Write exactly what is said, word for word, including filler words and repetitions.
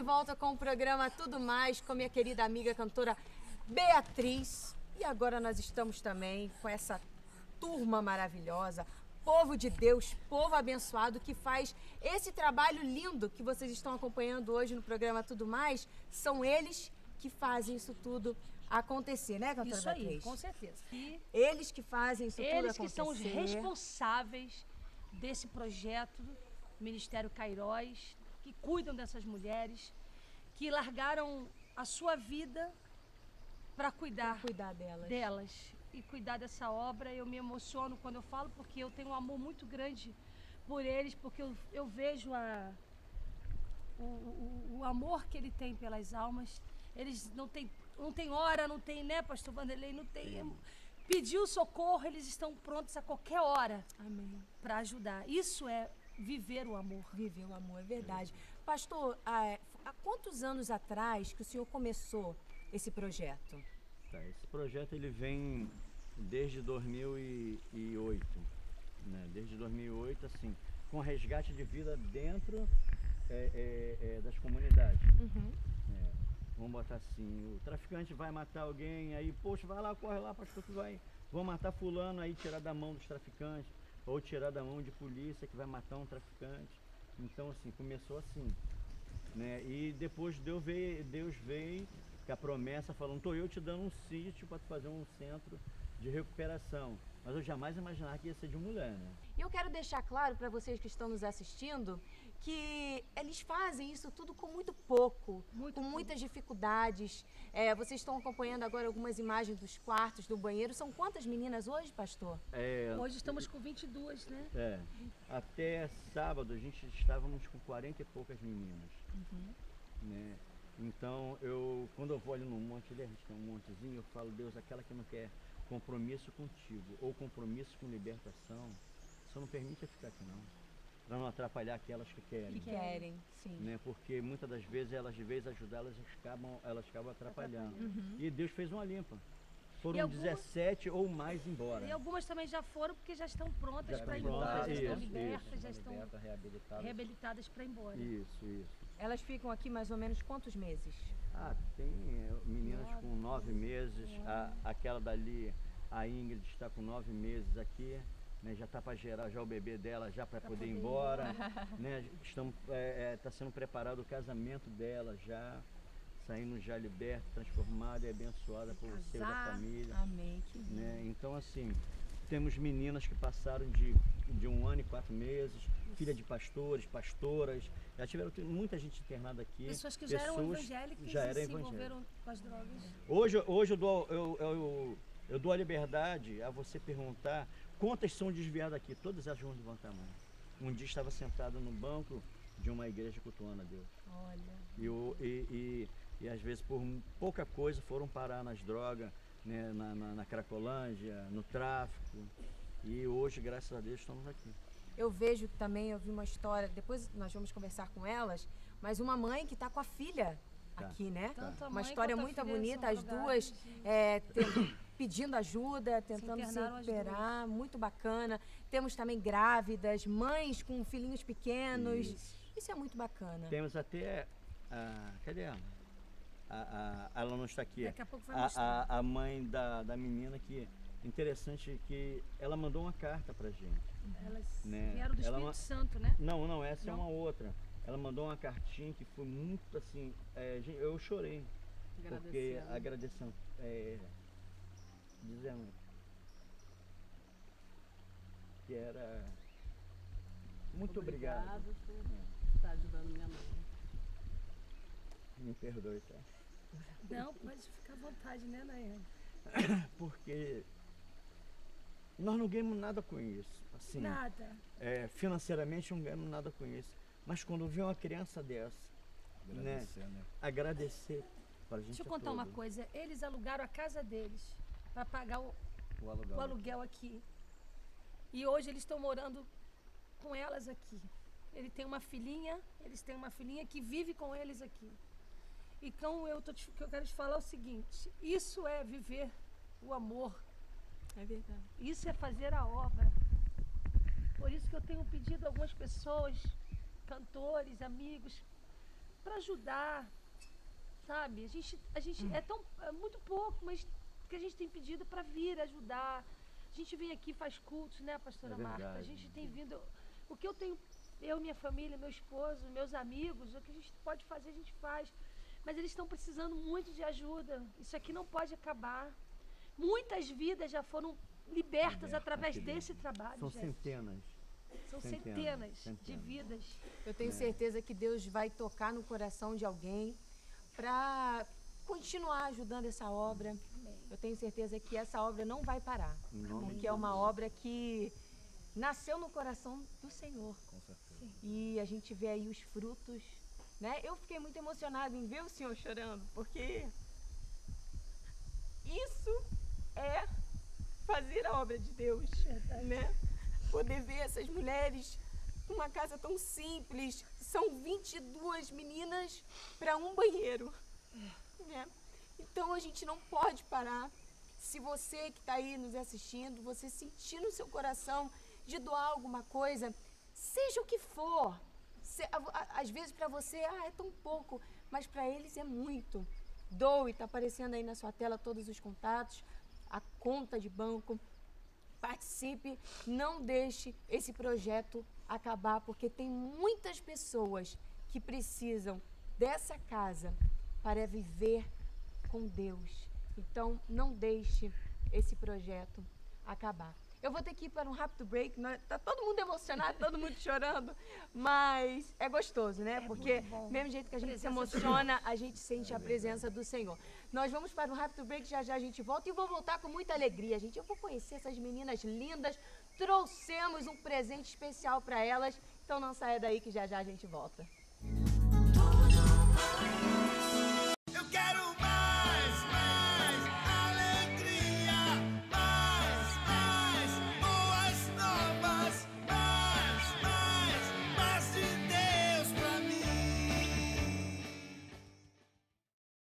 volta com o programa Tudo Mais, com minha querida amiga cantora Beatriz. E agora nós estamos também com essa turma maravilhosa, povo de Deus, povo abençoado, que faz esse trabalho lindo que vocês estão acompanhando hoje no programa Tudo Mais. São eles que fazem isso tudo acontecer, né, cantora Isso aí, Beatriz? com certeza. E Eles que fazem isso tudo eles acontecer. que são os responsáveis desse projeto Ministério Kairós, que cuidam dessas mulheres, que largaram a sua vida para cuidar, Pra cuidar delas. delas e cuidar dessa obra. Eu me emociono quando eu falo, porque eu tenho um amor muito grande por eles, porque eu, eu vejo a, o, o, o amor que ele tem pelas almas. Eles não têm, não tem hora, não tem, né, pastor Vanderlei, não tem... Pediu socorro, eles estão prontos a qualquer hora. Amém. Para ajudar. Isso é viver o amor. Viver o amor, é verdade. Pastor, há, há quantos anos atrás que o senhor começou esse projeto? Tá, esse projeto ele vem desde dois mil e oito, né? Desde dois mil e oito, assim, com resgate de vida dentro é, é, é, das comunidades. Uhum. É, vamos botar assim, o traficante vai matar alguém, aí, poxa, vai lá, corre lá, pastor, que vai, vão matar fulano, aí tirar da mão dos traficantes, ou tirar da mão de polícia que vai matar um traficante. Então, assim, começou assim, né? E depois Deus veio, Deus veio com a promessa falando, tô eu te dando um sítio para fazer um centro de recuperação. Mas eu jamais imaginava que ia ser de uma mulher, né? E eu quero deixar claro para vocês que estão nos assistindo que eles fazem isso tudo com muito pouco, Muito com pouco. muitas dificuldades. É, vocês estão acompanhando agora algumas imagens dos quartos, do banheiro. São quantas meninas hoje, pastor? É, Hoje estamos com vinte e duas, né? é, até sábado a gente estávamos com quarenta e poucas meninas, Uhum. né? Então, eu, quando eu vou ali no monte, ali, a gente tem um montezinho, eu falo, Deus, aquela que não quer compromisso contigo ou compromisso com libertação, só não permite eu ficar aqui não, para não atrapalhar aquelas que querem. Que querem, sim. Né? Porque muitas das vezes elas, de vez ajudar, elas acabam, elas acabam atrapalhando. Uhum. E Deus fez uma limpa. E Foram algumas- dezessete ou mais embora. E algumas também já foram porque já estão prontas Já para ir estão embora, já prontas, estão isso, libertas, isso. já estão Liberta, reabilitada. reabilitadas para ir embora. Isso, isso. Elas ficam aqui mais ou menos quantos meses? Ah, tem é, meninas com nove meses, a, aquela dali, a Ingrid está com nove meses aqui, né, já está para gerar já o bebê dela já para poder ir poder ir embora, né, estamos, é, é, tá sendo preparado o casamento dela já, saindo já liberta, transformada e abençoada por você da Casar. família. Amém, que lindo. Né? Então, assim, temos meninas que passaram de, de um ano e quatro meses, filha de pastores, pastoras, já tiveram tem muita gente internada aqui. Pessoas que já eram pessoas evangélicas já e eram se evangélicas. envolveram com as drogas. Hoje, hoje eu, dou, eu, eu, eu dou a liberdade a você perguntar quantas são desviadas aqui, todas elas vão levantar a mão. Um dia estava sentado no banco de uma igreja cultuando a Deus. Olha. E, o- e, e, e às vezes por pouca coisa foram parar nas drogas, né, na, na, na Cracolândia, no tráfico. E hoje, graças a Deus, estamos aqui. Eu vejo também, eu vi uma história, depois nós vamos conversar com elas, mas uma mãe que está com a filha Tá. aqui, né? Tanto a Uma mãe história quanto a muito filha bonita, são as duas drogadas e- é, te- pedindo ajuda, tentando se, internaram as recuperar, muito bacana. Temos também grávidas, mães com filhinhos pequenos. Isso, Isso. é muito bacana. Temos até a... Cadê ela? A, a, ela não está aqui. Daqui a pouco vai a, mostrar. a, a mãe da, da menina que... Interessante que ela mandou uma carta pra gente. Elas Né? vieram do Ela Espírito ma- Santo, né? Não, não, essa é Não? uma outra. Ela mandou uma cartinha que foi muito assim, é, gente, eu chorei. Porque agradecendo, é, dizendo que era muito obrigado. por estar ajudando minha mãe. Me perdoe, tá? Não, pode ficar à vontade, né, Nayane? Porque nós não ganhamos nada com isso. Assim, Nada. é, financeiramente não ganhamos nada com isso. Mas quando vê uma criança dessa, Agradecer, né? agradecer pra gente. Deixa eu é contar uma tudo. coisa. Eles alugaram a casa deles para pagar o, O aluguel. o aluguel aqui. E hoje eles estão morando com elas aqui. Ele tem uma filhinha, eles têm uma filhinha que vive com eles aqui. Então eu tô te, o que eu quero te falar é o seguinte: isso é viver o amor. É verdade. Isso é fazer a obra. Por isso que eu tenho pedido a algumas pessoas, cantores, amigos, para ajudar, sabe? A gente, a gente é tão é muito pouco, mas que a gente tem pedido para vir ajudar. A gente vem aqui, faz cultos, né, pastora É Marta? verdade. A gente tem vindo, o que eu tenho, eu, minha família, meu esposo, meus amigos, o que a gente pode fazer, a gente faz. Mas eles estão precisando muito de ajuda. Isso aqui não pode acabar. Muitas vidas já foram libertas Liberta através aqui desse dentro. trabalho, São gente. centenas. São centenas, centenas, de centenas. vidas. Eu tenho certeza que Deus vai tocar no coração de alguém para continuar ajudando essa obra. Eu tenho certeza que essa obra não vai parar, Em nome porque de é uma obra que nasceu no coração do Senhor. Com certeza. E a gente vê aí os frutos, né? Eu fiquei muito emocionada em ver o Senhor chorando, porque isso é fazer a obra de Deus, né? Poder ver essas mulheres numa casa tão simples, são vinte e duas meninas para um banheiro, né? Então a gente não pode parar. Se você que está aí nos assistindo, você sentir no seu coração de doar alguma coisa, seja o que for, se, a, a, às vezes para você, ah, é tão pouco, mas para eles é muito. Doe, está aparecendo aí na sua tela todos os contatos, a conta de banco. Participe, não deixe esse projeto acabar, porque tem muitas pessoas que precisam dessa casa para viver com Deus. Então, não deixe esse projeto acabar. Eu vou ter que ir para um rápido break, né? Tá todo mundo emocionado, todo mundo chorando, mas é gostoso, né? Porque mesmo jeito que a gente se emociona, a gente sente a presença do Senhor. Nós vamos para um rápido break, já já a gente volta e vou voltar com muita alegria, gente. Eu vou conhecer essas meninas lindas, trouxemos um presente especial para elas, então não saia daí que já já a gente volta.